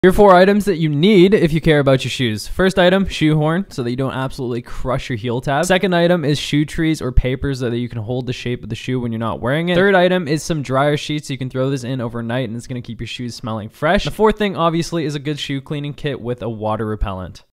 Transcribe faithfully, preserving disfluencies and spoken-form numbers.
Here are four items that you need if you care about your shoes. First item, shoe horn, so that you don't absolutely crush your heel tab. Second item is shoe trees or papers so that you can hold the shape of the shoe when you're not wearing it. Third item is some dryer sheets. You can throw this in overnight and it's going to keep your shoes smelling fresh. The fourth thing, obviously, is a good shoe cleaning kit with a water repellent.